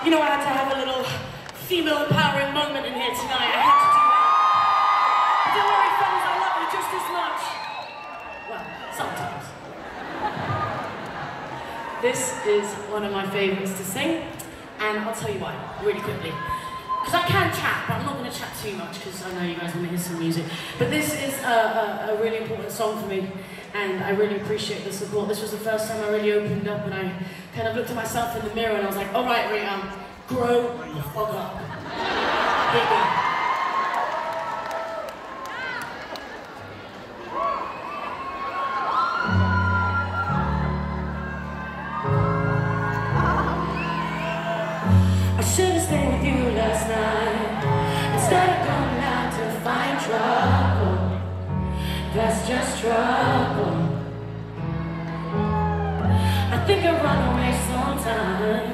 You know, I had to have a little female empowering moment in here tonight. I had to do that. But don't worry, fellas, I love you just as much. Well, sometimes. This is one of my favourites to sing, and I'll tell you why, really quickly. Because I can chat, but I'm not going to chat too much because I know you guys want to hear some music. But this is a really important song for me, and I really appreciate the support. This was the first time I really opened up, and I kind of looked at myself in the mirror, and I was like, all right, Rita, grow the fuck up. Here you go. I should have stayed with you last night instead of going out to find trouble. That's just trouble. I think I run away sometimes.